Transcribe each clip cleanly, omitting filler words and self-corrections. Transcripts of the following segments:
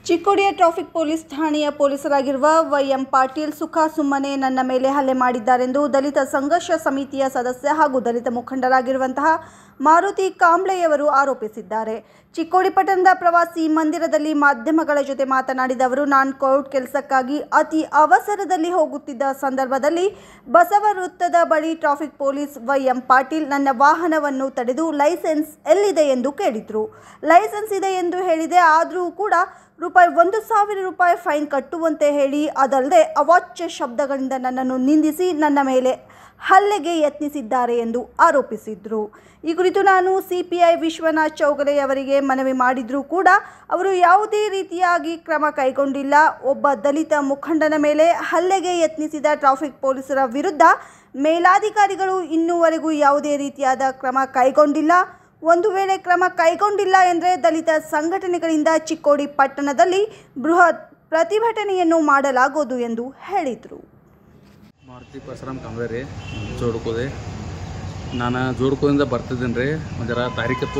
ಚಿಕ್ಕೋಡಿಯ traffic police ಠಾಣೆಯ ಪೊಲೀಸರಾಗಿರುವ ವೈ.ಎಂ. ಪಾಟೀಲ್ ಸುಮ್ಮನೆ ನನ್ನ ಮೇಲೆ ಹಲ್ಲೆ ಮಾಡಿದ್ದಾರೆಂದು ದಲಿತ ಸಂಘರ್ಷ ಸಮಿತಿಯ ಸದಸ್ಯ ಹಾಗೂ ದಲಿತ ಮುಖಂಡರಾಗಿರುವಂತಹ ಮಾರುತಿ ಕಾಂಬ್ಳೆಯವರು ಆರೋಪಿಸಿದ್ದಾರೆ. ಚಿಕ್ಕೋಡಿ ಪಟ್ಟಣದ ಪ್ರವಾಸಿ ಮಂದಿರದಲ್ಲಿ ಮಾಧ್ಯಮಗಳ ಜೊತೆ ಮಾತನಾಡಿದ ಅವರು, ನಾನು ಕೋರ್ಟ್ ಕೆಲಸಕ್ಕಾಗಿ ಅತಿ ಅವಸರದಲ್ಲಿ ಹೋಗುತ್ತಿದ್ದ ಸಂದರ್ಭದಲ್ಲಿ ಬಸವ ವೃತ್ತದ ಬಳಿ ಟ್ರಾಫಿಕ್ ಪೊಲೀಸ್ ವೈ.ಎಂ. ಪಾಟೀಲ್ ನನ್ನ ವಾಹನವನ್ನು ತಡೆದು ಲೈಸೆನ್ಸ್ ಎಲ್ಲಿದೆ ಎಂದು ಕೇಳಿದರು. ಲೈಸೆನ್ಸ್ ಇದೆ ಎಂದು ಹೇಳಿದೆ, ಆದರೂ ಕೂಡ ₹1,000 ಫೈನ್ ಕಟ್ಟುವಂತೆ ಹೇಳಿ, ಅದಲ್ಲದೆ ಅವಾಚ್ಯ ಶಬ್ದಗಳಿಂದ ನನ್ನನ್ನು ನಿಂದಿಸಿ ನನ್ನ ಮೇಲೆ ಹಲ್ಲೆಗೆ ಯತ್ನಿಸಿದ್ದಾರೆ ಎಂದು ಆರೋಪಿಸಿದರು. ಈ ಕುರಿತು ನಾನು ಸಿಪಿಐ ವಿಶ್ವನಾಥ್ ಚೌಗಲೆ ಅವರಿಗೆ ಮನವಿ ಮಾಡಿದರೂ ಕೂಡ ಅವರು ಯಾವುದೇ ರೀತಿಯಾಗಿ ಕ್ರಮ ಕೈಗೊಂಡಿಲ್ಲ. ಒಬ್ಬ ದಲಿತ ಮುಖಂಡನ ಮೇಲೆ ಹಲ್ಲೆಗೆ ಯತ್ನಿಸಿದ ಟ್ರಾಫಿಕ್ ಪೊಲೀಸರ ವಿರುದ್ಧ ಮೇಲಾಧಿಕಾರಿಗಳು ಇನ್ನೂವರೆಗೂ ಯಾವುದೇ ರೀತಿಯಾದ ಕ್ರಮ ಕೈಗೊಂಡಿಲ್ಲ. ಒಂದು ವೇಳೆ ಕ್ರಮ ಕೈಗೊಂಡಿಲ್ಲ ಎಂದರೆ ದಲಿತ ಸಂಘಟನೆಗಳಿಂದ ಚಿಕ್ಕೋಡಿ ಪಟ್ಟಣದಲ್ಲಿ ಬೃಹತ್ ಪ್ರತಿಭಟನೆಯನ್ನು ಮಾಡಲಾಗುವುದು ಎಂದು ಹೇಳಿದರು. ಮಾರುತಿ ಪರಶುರಾಮ್ ಕಾಂಬ್ಳೆ ಜೋಡ್ಕೋದೆ. ನಾನು ಜೋಡ್ಕೋದಿಂದ ಬರ್ತಿದ್ದೀನಿ ರೀ. ಒಂದರ ತಾರೀಕತ್ತು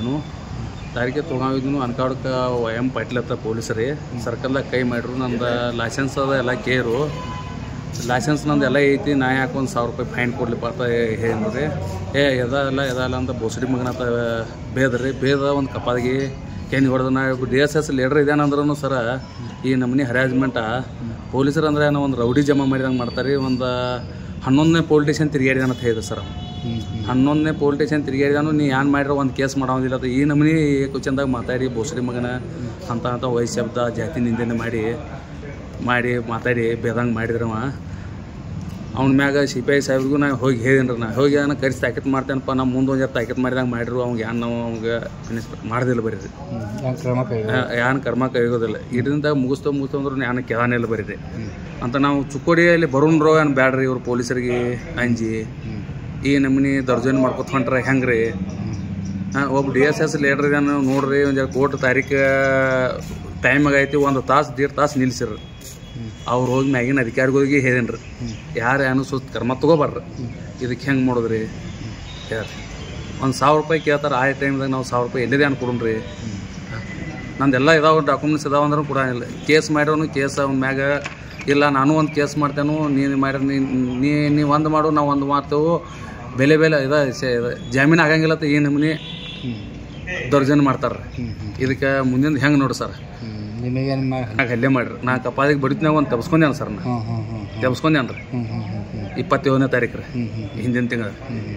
ಹೋಗಿದ್ನು ಅನ್ಕಾಡಕ್ಕೆ ವೈ.ಎಂ. ಪಾಟೀಲ್ ಹತ್ರ ಪೊಲೀಸರೇ ಸರ್ಕಲ್ದಾಗ ಕೈ ಮಾಡ್ರು. ನಂದು ಲೈಸೆನ್ಸ್ ಅದ ಎಲ್ಲ ಕೇರು, ಲೈಸೆನ್ಸ್ ನಂದು ಎಲ್ಲ ಐತಿ, ನಾ ಯಾಕೆ ₹1,000 ಫೈನ್ ಕೊಡ್ಲಿಪ್ಪ ಅಂತ ಹೇಳಿದ್ರಿ. ಎದಲ್ಲ ಅಂತ ಬೋಸಡಿ ಮಗನತ್ತ ಬೇದ ಒಂದು ಕಪಾದಿಗೆ ಕೆಂದು ಹೊಡೆದು. ನಾ DSS ಲೀಡರ್ ಇದೇನಂದ್ರೂ ಸರ ಈ ನಮ್ಮನೆ ಹರಾಜ್ಮೆಂಟ ಪೊಲೀಸರು ಅಂದರೆ ಏನೋ ಒಂದು ರೌಡಿ ಜಮಾ ಮಾಡಿದಂಗೆ ಮಾಡ್ತಾರೆ. ಒಂದು 11ನೇ ಪೊಲೀಸ್ ಸ್ಟೇಷನ್ ತಿರುಗಾಡಿದಾನ ಅಂತ ಹೇಳಿದೆ ಸರ್. 11ನೇ ಪೊಲೀಸ್ ಸ್ಟೇಷನ್ ತಿರುಗಾಡಿದಾನು, ನೀ ಏನು ಮಾಡಿರೋ ಒಂದು ಕೇಸ್ ಮಾಡೋದಿಲ್ಲ ಅಂತ ಈ ನಮ್ಮನೆ ಕುಚಂದಾಗ ಮಾತಾಡಿ ಬೋಸಡಿ ಮಗನ ಅಂತ ವಯಸ್ಸು ಶಬ್ದ ಜಾತಿ ನಿಂದನೆ ಮಾಡಿ ಮಾತಾಡಿ ಬೇದಂಗೆ ಮಾಡಿದ್ರವ. ಅವ್ನ ಮ್ಯಾಗ CPI ಸಾಹೇಬ್ರಿಗೂ ನಾ ಹೋಗಿ ಹೇಳಿದ್ರಿ. ನಾ ಹೋಗಿ ನಾನು ಕರೆಸಿ ತಾಕೀತು ಮಾಡ್ತೇನಪ್ಪ, ನಾವು ಮುಂದೆ ಒಂದು ತಾಕೀತು ಮಾಡಿದಂಗೆ ಮಾಡಿರು. ಅವ್ಗೆ ನಾವು ಅವ್ಗೆ ಫಿನಿಶ್ ಮಾಡೋದಿಲ್ಲ ಬರೀ ಏನು ಕ್ರಮ ಕೈಗೋದಿಲ್ಲ. ಇದರಿಂದ ಮುಗಿಸ್ತು ಅಂದ್ರೆ ನಾನು ಕೆಳಾನೆಲ್ಲ ಬರೀರಿ ಅಂತ ನಾವು ಚಿಕ್ಕೋಡಿಯಲ್ಲಿ ಬರೋಣ್ರೋ ಏನು ಬ್ಯಾಡ್ರಿ. ಇವ್ರು ಪೊಲೀಸರಿಗೆ ಅಂಜಿ ಈ ನಮ್ಮನೆ ದರ್ಜನೆ ಮಾಡ್ಕೊತ ಹೊಂಟ್ರೆ ಹೆಂಗೆ ರೀ? ಒಬ್ಬ DSS ಲೀಡರ್ ಇದಾನು ನೋಡ್ರಿ. ಒಂದು ಕೋರ್ಟ್ ತಾರೀಕು ಟೈಮ್ ಆಗೈತಿ, 1 ತಾಸು 1.5 ತಾಸು ನಿಲ್ಸಿರ್ರಿ. ಅವ್ರು ಹೋಗಿ ಮ್ಯಾಗಿನ ಅಧಿಕಾರಿಗಳಿಗೆ ಹೇಳೇನ್ರಿ, ಯಾರು ಏನು ಸುತ್ತ ಕ್ರಮ ತೊಗೋಬಾರ್ರಿ. ಇದಕ್ಕೆ ಹೆಂಗೆ ಮಾಡೋದ್ರಿ ಹೇಳ್ರಿ. ₹1,000 ಕೇಳ್ತಾರೆ. ಆ ಟೈಮ್ದಾಗ ನಾವು ₹1,000 ಎಲ್ಲಿದೆ ಕೊಡ್ರಿ. ನಂದೆಲ್ಲ ಇದಾವೆ, ಡಾಕ್ಯುಮೆಂಟ್ಸ್ ಇದಾವೆ ಅಂದ್ರೆ ಕೂಡ ಇಲ್ಲ. ಕೇಸ್ ಮಾಡ್ಯವನು ಕೇಸ್ ಅವ್ನ ಮ್ಯಾಗ ಇಲ್ಲ, ನಾನು ಒಂದು ಕೇಸ್ ಮಾಡ್ತೇನೆ, ನೀನು ಮಾಡಿ ನೀ ಒಂದು ಮಾಡು, ನಾವು ಒಂದು ಮಾಡ್ತೇವೆ, ಬೆಲೆ ಜಾಮೀನು ಆಗಂಗಿಲ್ಲ ಅಂತ ಈ ನಮ್ಮನೆ ದೌರ್ಜನ್ಯ ಮಾಡ್ತಾರೆ. ಇದಕ್ಕೆ ಮುಂದಿನ ಹೆಂಗೆ ನೋಡಿ ಸರ್? ಹಲ್ಲೆ ಮಾಡ್ರಿ. ನಾ ಕಪಾದಿಗೆ ಬಡಿತ್ನಾಗ ಒಂದು ತಪ್ಸ್ಕೊಂಡೇನು ಸರ್. ನಾ ತಪ್ಸ್ಕೊಂಡೇನು ರೀ 27ನೇ ತಾರೀಕು ರೀ, ಹಿಂದಿನ ತಿಂಗಳು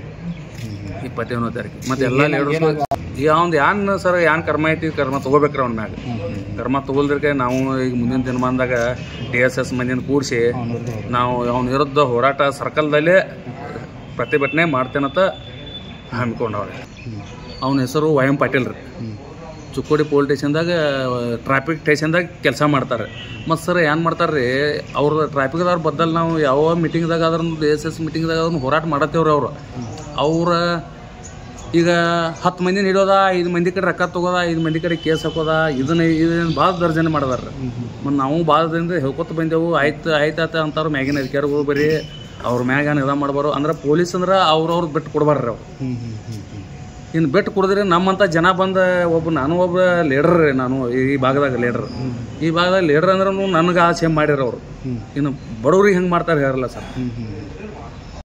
27ನೇ ತಾರೀಕು. ಮತ್ತು ಎಲ್ಲ ಅವ್ನು ಏನು ಸರ್ ಏನು ಕರ್ಮ ಐತಿ, ಕರ್ಮ ತೊಗೋಬೇಕ್ರಿ ಅವ್ನ ಮ್ಯಾಗ. ಕರ್ಮ ತೊಗೊಲ್ದ್ರಿಗೆ ನಾವು ಈಗ ಮುಂದಿನ ದಿನಮಾನದಾಗ DSS ಮಂದಿನ ಕೂಡಿಸಿ ನಾವು ಅವನ ವಿರುದ್ಧ ಹೋರಾಟ ಸರ್ಕಲ್ದಲ್ಲೇ ಪ್ರತಿಭಟನೆ ಮಾಡ್ತೇನಂತ ಹಮ್ಮಿಕೊಂಡವ್ರಿ. ಅವನ ಹೆಸರು ವೈ.ಎಂ. ಪಾಟೀಲ್ ರೀ. ಚಿಕ್ಕೋಡಿ ಪೊಲೀಸ್ ಸ್ಟೇಷನ್ದಾಗ ಟ್ರಾಫಿಕ್ ಸ್ಟೇಷನ್ದಾಗ ಕೆಲಸ ಮಾಡ್ತಾರೆ. ಮತ್ತು ಸರ್ ಏನು ಮಾಡ್ತಾರೆ ರೀ, ಅವ್ರ ಟ್ರಾಫಿಕ್ದವ್ರ ಬದಲು ನಾವು ಯಾವ ಮೀಟಿಂಗ್ದಾಗ ಆದ್ರೂ DSS ಮೀಟಿಂಗ್ದಾಗ ಅದನ್ನು ಹೋರಾಟ ಮಾಡತ್ತೇವ್ರಿ. ಅವ್ರು ಈಗ 10 ಮಂದಿನ ಹಿಡಿಯೋದ, 5 ಮಂದಿ ಕಡೆ ರೊಕ್ಕ ತೊಗೋದ, 5 ಮಂದಿ ಕಡೆ ಕೇಸ್ ಹಾಕೋದ, ಇದನ್ನು ಭಾಳ ದರ್ಜನೆ ಮಾಡಿದಾರೆ. ಮತ್ತು ನಾವು ಭಾಳ ದಿನದಿಂದ ಹೇಳ್ಕೊತ ಬಂದೆವು. ಆಯ್ತು ಅಂತಾರು ಮ್ಯಾಗಿನ ಅಧಿಕಾರಿಗಳು ಬರೀ ಅವ್ರ ಮ್ಯಾಗ ಏನು ಇದು ಮಾಡ್ಬಾರು ಅಂದ್ರೆ ಪೊಲೀಸ್ ಅಂದ್ರೆ ಅವ್ರವ್ರು ಬಿಟ್ಟು ಕೊಡ್ಬಾರ್ರಿ. ಅವ್ರು ಇನ್ನು ಬಿಟ್ಟು ಕೊಡಿದ್ರೆ ನಮ್ಮಂಥ ಜನ ಬಂದು ನಾನು ಒಬ್ಬ ಲೀಡರ್ ರೀ. ನಾನು ಈ ಭಾಗದಾಗ ಲೀಡರ್ ಅಂದ್ರೆ ನನಗೆ ಆಸೆ ಮಾಡಿರೋರು. ಇನ್ನು ಬಡವ್ರಿಗೆ ಹೆಂಗೆ ಮಾಡ್ತಾರೆ ಹೇಳಲ್ಲ ಸರ್.